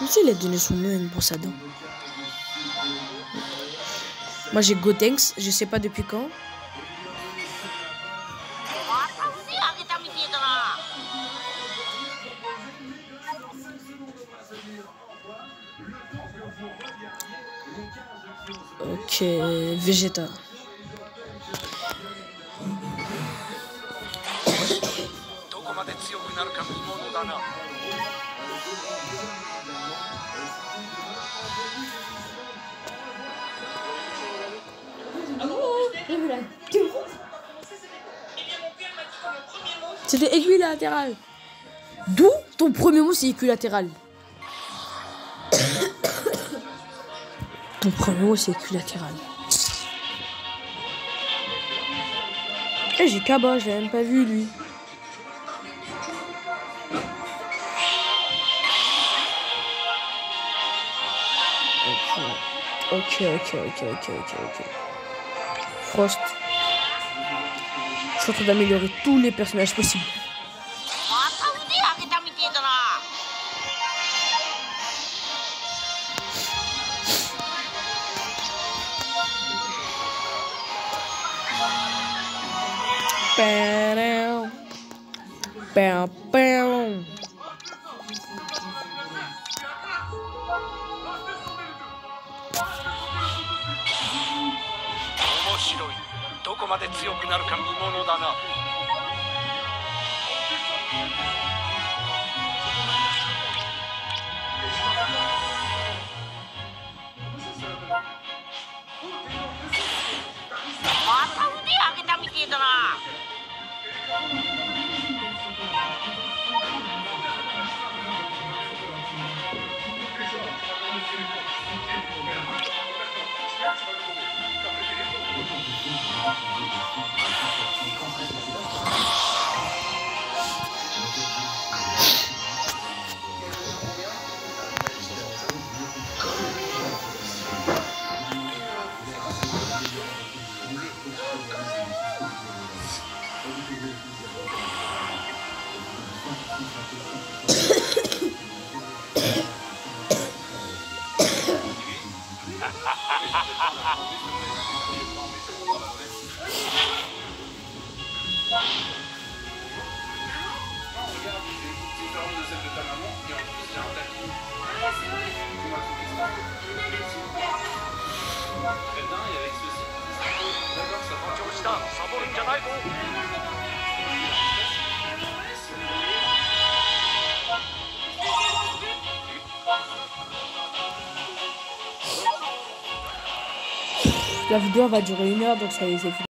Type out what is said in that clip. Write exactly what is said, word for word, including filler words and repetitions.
Comme si il a donné son nom à une brosse à dents. Moi j'ai Gotenks, je sais pas depuis quand. Ok, Vegeta. C'était équilatéral. D'où ton premier mot c'est équilatéral. Ton premier mot c'est équilatéral. Eh, j'ai Kaba, je l'ai même pas vu lui. Ok, ok, ok, ok, ok, ok. Frost. Je suis en train d'améliorer tous les personnages possibles. Bam, bam, bam. La vidéo va durer une heure, donc ça y est, c'est fini.